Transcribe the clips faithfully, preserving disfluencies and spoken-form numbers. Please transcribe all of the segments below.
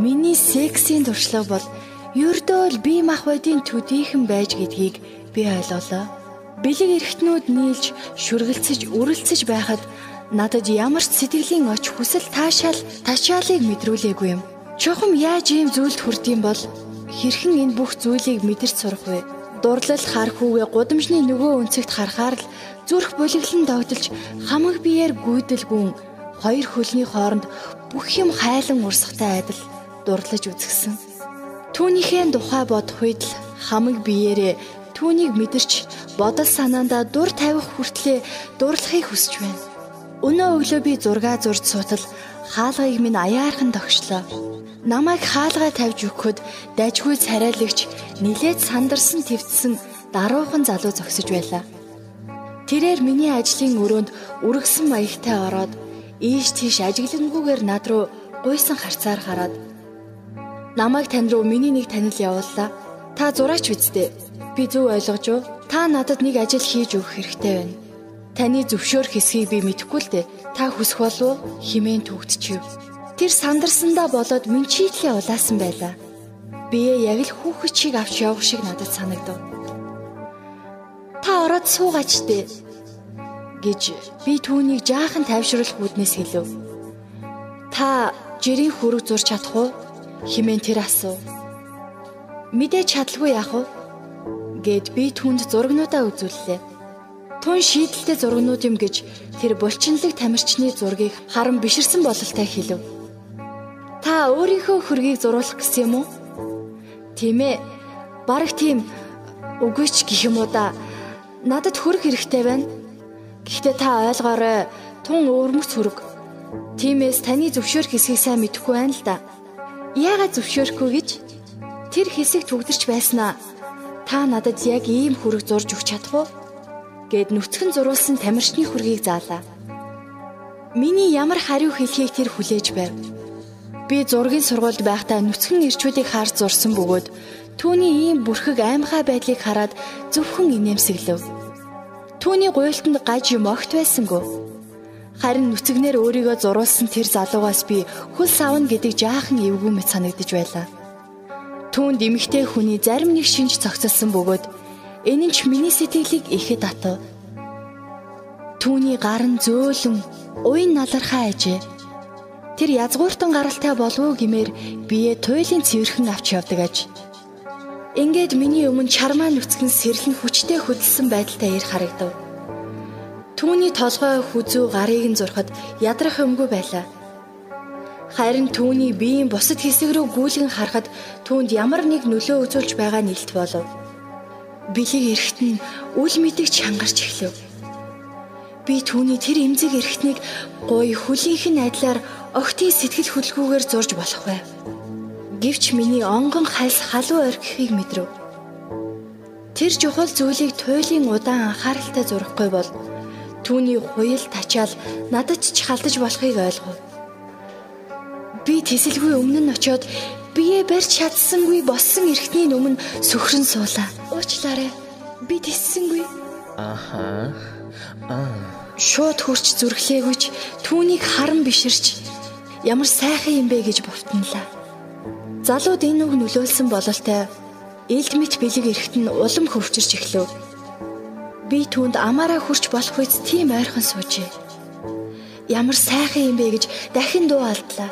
миний сексийн туршлага бол ердөө л бие махбодын төдийхөн байж гэдгийг би ойлголоо. Бэлэг эрхтнүүд нийлж, шүргэлцэж, үрэлцэж байхад надад ямар ч сэтгэлийн оч хүсэл таашаал, ташаалыг мэдрүүлээгүй юм. Чухам яаж ийм зүйлд хүрдэм бол хэрхэн энэ бүх зүйлийг мэдэрч сурах вэ? Дурлал хар хүүгээ гудамжны нөгөө өнцөгт харахаар л зүрх булиглан догдолж хамаг биеэр гүйдэлгүн хоёр хөлний хооронд бүх юм хайлан урсахтай адил дурлаж үзгсэн. Түүнийхээ тухай бодох үед л хамаг биеэрээ түүнийг мэдэрч бодол санаандаа дур тавих хүртлээр дурлахыг хүсэж байна. Өнөө өглөө би зураг зурж суутал хаалгыг минь аяархан тогшлоо. Намайг хаалгаа тавьж өгөхөд дажгүй царайлагч нилээд сандарсан твцсэн даруухан залуу зогсож байлаа. Тэрээр миний ажлын өрөөнд үргэсэн маягтай ороод ийш тийш ажиглангүйгээр над руу гуйсан харцаар хараад намайг тань руу миний нэг танил явууллаа. Та зураач үсттэй. Би зөв ойлгож юу? Та надад нэг ажил хийж өгөх хэрэгтэй байна. Таны зөвшөөрөх хэсгийг би мэдэхгүй л дээ. Та хүсэх болов химэн төгтчихв. Тэр сандарсандаа болоод минь чийтлээ улаасан байлаа. Бие яг л хүүхэд шиг авч явах шиг надад санагдав. Та ороод суугаач дээ гэж би түүнийг жаахан тайвшруулах үүднээс хэлв. Та жирийн хүрэг зурж чадах уу? Химэн тэр асуув. Мэдээж чадалгүй яах вэ? Гэд би түүнд зурагнуудаа үзүүллээ. Тун шийдэлтэй зурагнууд юм гэж тэр булчинлаг тамирчны зургийг харан биширсэн бололтой хэлв. Та өөрийнхөө хөргийг зурулах гэсэн юм уу? Тийм ээ. Бараг тийм. Үгүй ч гэх юм уу да. Надад хөрг хэрэгтэй байна. Гэхдээ та ойлгоорой. Тун өвөрмөц хөрг. Тиймээс таны зөвшөөрөх хэсгийг сайн мэдэхгүй байна л да. Яагаад зөвшөөрөхгүй гэж? Тэр хэсэг төгдөрч байснаа та надад яг ийм хөрг зурж өгч чадах уу? Гэд нүцгэн зуруулсан тамирчны хөргийг заалаа. Миний ямар хариу хэлхийг тэр хүлээж байв. Би зургийн сургуульд байхдаа нүцгэн ирчүүдийг харж зурсан бөгөөд түүний ийм бүрхэг аймхай байдлыг хараад зөвхөн инээмсэглэв. Түүний гуйлтанд гаж юм огт байсангүй. Харин нүцгнээр өөрийгөө зуруулсан тэр залуугаас би хөл савна гэдэг жаахан эвгүй мэт санагдаж байлаа. Түүнд эмэгтэй хүний зарим нэг шинж цогцолсон бөгөөд энэ нь ч миний сэтгэлийг ихэд татав. Түүний гар нь зөөлөн, уян налархаа ажээ. Тэр язгууртан гаралтай болов уу гэмээр бие туйлын цэвэрхэн авч явдаг аж. Ингээд миний өмнө чармаа нүцгэн сэрлэн хүчтэй хөдөлсөн байдалтай ир харагдав. Түүний толгой хүзүү гарыг нь зурхад ядрах юмгүй байлаа. Харин түүний биеийн бусад хэсэг рүү гүйлгэн харахад түүнд ямар нэг нөлөө үзүүлж байгаа нэлт болов. Бэлэг эрхтэн үл мэдэг чангарч эхлэв. Би түүний тэр эмзэг эрхтнийг гоё хүлийнх нь адилаар огтын сэтгэл хөдлгүүгээр зурж болох бай. Гэвч миний онгон хальс халуун орхихыг мэдрэв. Тэр чухал зүйлийг туйлын удаан анхааралтай зурхгүй бол түүний хуйл тачаал надад ч халтаж болохыг ойлгов. Би тэсэлгүй өмнө нь очиод бие барьж чадсангүй болсон эрхтний өмнө сөхрөн суулаа. Уучлаарай. Би тэссэнгүй. Аха. Аа. Шууд хурч зүрхлээгүйч түүнийг харан биширч ямар сайхан юм бэ гэж бовтнолаа. Залууд энэ үг нөлөөлсөн бололтой элд мэт бэлэг эрхтэн улам хөвчөрч эхлэв. Би түүнд амаараа хурч болох үед тийм ойрхон суужээ. Ямар сайхан юм бэ гэж дахин дуу алдлаа.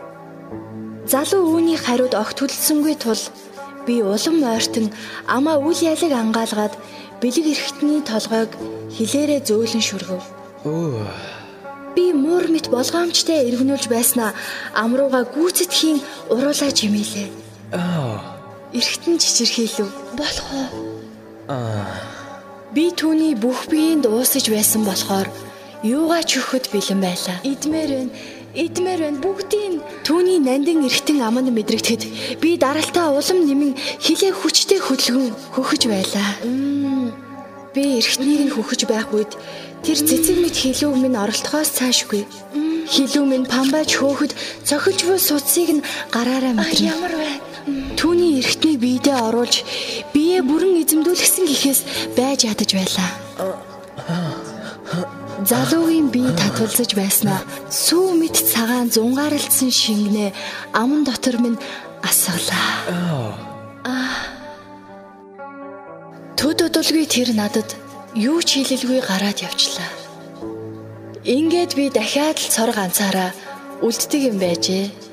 Залуу үүний хариуд огт хүлсэнгүй тул би улам ойртон амаа үл ялэг ангаалгаад бэлэг эрхтний толгойг хилээрээ зөөлөн шүргэв. Өө. Би муур мэт болгоомжтой эргэнүүлж байснаа амрууга гүйцэтхийн уруулаа жимээлээ. Аа. Эрхтэн чичирхийлв. Болох уу? Аа. Би түүний бүх биеинд уусаж байсан болохоор юугаа ч өгөхөд бэлэн байлаа. Идмээр байна. Идмээр байна. Бүгдийн түүний нандин эрхтэн аманд мэдрэгдэхэд би даралтаа улам нэмэн хилээ хүчтэй хөдөлгөн хөхөж байлаа. Би эрхтнийг нь хөхөж байх үед тэр цэцэг мэт хилүүг минь оролтохоос цаашгүй. Хилүү минь памбаж хөөхөд цохилж буй суцсыг нь гараараа мэдрэ. Ямар вэ? Түүний эрхтнийг биедээ оруулж бие бүрэн эзэмдүүлсэн гэхээс байж ядаж байлаа. залуугийн бие татвалзаж байснаа сүү мэт цагаан зунгаарлцсан шингэнэ аман дотор минь асгалаа. Төд удалгүй тэр надад юу ч хэлэлгүй гараад явчлаа. Ингээд би дахиад л цор ганцаараа үлддэг юм байжээ.